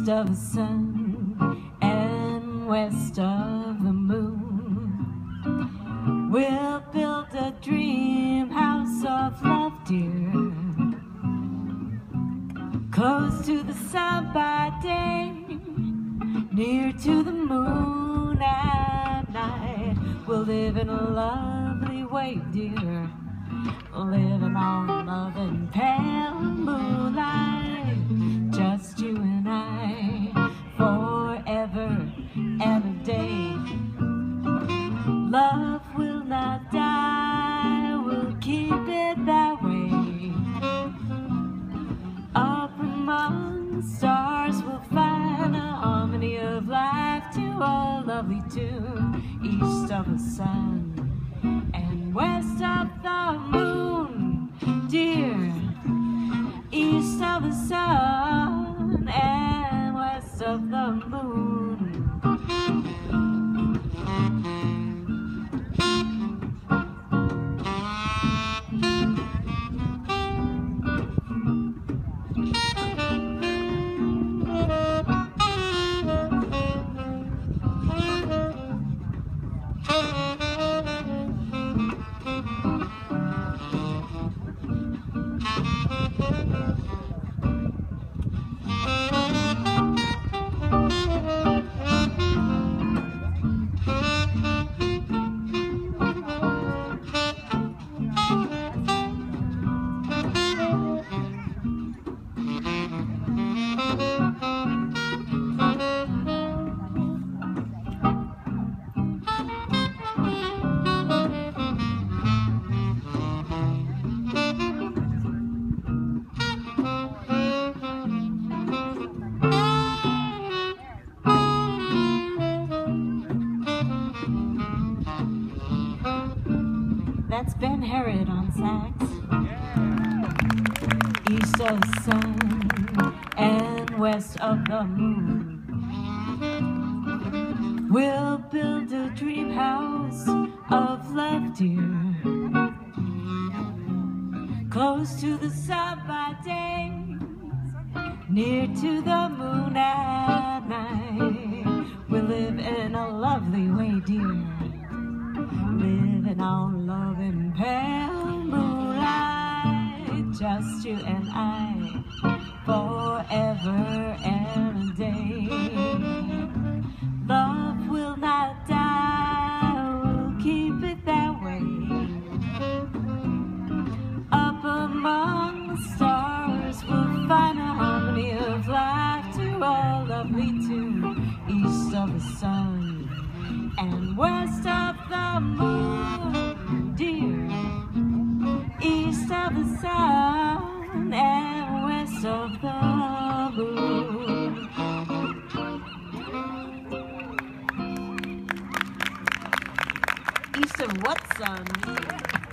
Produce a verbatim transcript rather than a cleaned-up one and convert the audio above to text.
east of the sun and west of the moon. We'll build a dream house of love, dear, close to the sun by day, near to the moon at night. We'll live in a lovely way, dear, living on love and pale moonlight, just you and I, forever and a day. Love will not die, we'll keep it that way. Up among the stars we'll find a harmony of life to a lovely tune, east of the sun and west of the moon, dear, east of the sun and west of the moon. That's Ben Herod on sax. East of the sun and west of the moon. We'll build a dream house of love, dear, close to the sun by day, near to the moon at night. We'll live in a lovely way, dear, living on love and pale moonlight, just you and I, forever and a day. Love will not die, we'll keep it that way. Up among the stars we'll find a harmony of life to a lovely tune, east of the sun and west of the moon, dear, east of the sun and west of the moon. East of what sun?